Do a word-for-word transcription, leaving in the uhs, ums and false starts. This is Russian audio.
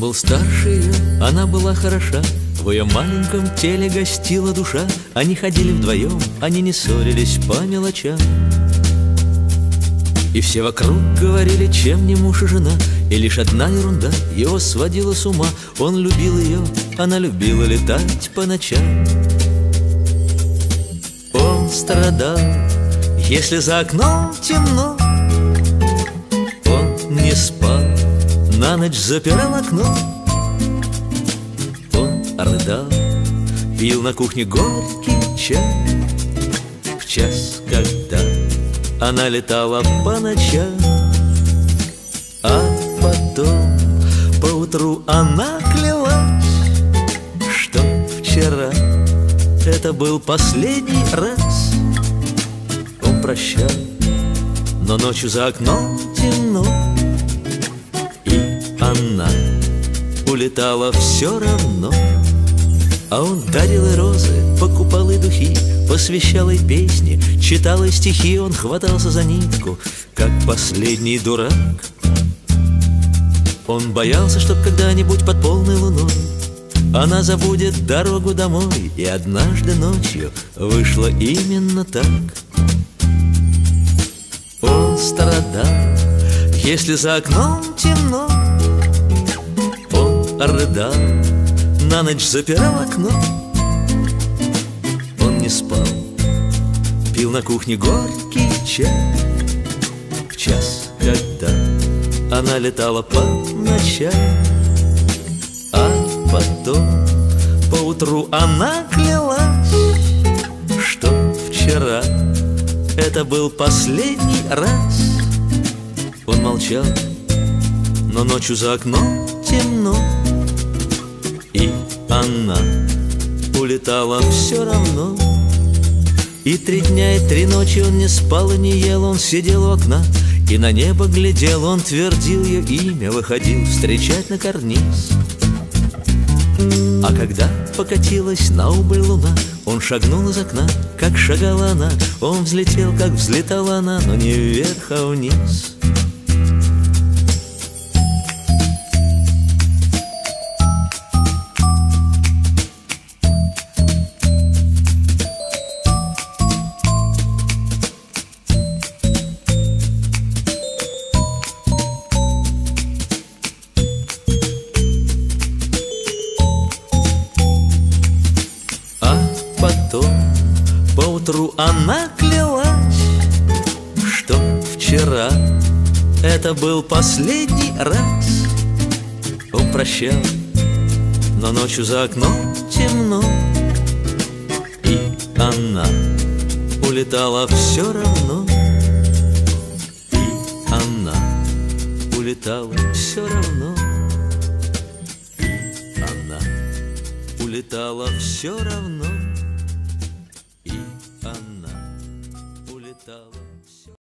был старше ее, она была хороша, в ее маленьком теле гостила душа. Они ходили вдвоем, они не ссорились по мелочам. И все вокруг говорили, чем не муж и жена. И лишь одна ерунда его сводила с ума. Он любил ее, она любила летать по ночам. Он страдал, если за окном темно. Он не спал, на ночь запирал окно. Он рыдал, пил на кухне горький чай. В час, когда она летала по ночам, а потом поутру она клялась, что вчера это был последний раз. Он прощал, но ночью за окном темно, и она улетала все равно. А он дарил ей розы, покупал ей духи, посвящал ей песни, читал ей стихи. Он хватался за нитку, как последний дурак. Он боялся, чтоб когда-нибудь под полной луной она забудет дорогу домой. И однажды ночью вышло именно так. Он страдал, если за окном темно. Он рыдал, на ночь запирал окно. Он не спал, пил на кухне горький чай. В час, когда она летала по ночам, а потом поутру она клялась, что вчера это был последний раз. Он молчал, но ночью за окном темно, и она улетала все равно. И три дня и три ночи он не спал и не ел. Он сидел у окна и на небо глядел. Он твердил ее имя, выходил встречать на карниз. А когда покатилась на убыль луна, он шагнул из окна, как шагала она. Он взлетел, как взлетала она, но не вверх, а вниз. Поутру она клялась, что вчера это был последний раз. Он прощал, но ночью за окном темно, и она улетала все равно. И она улетала все равно. И она улетала все равно.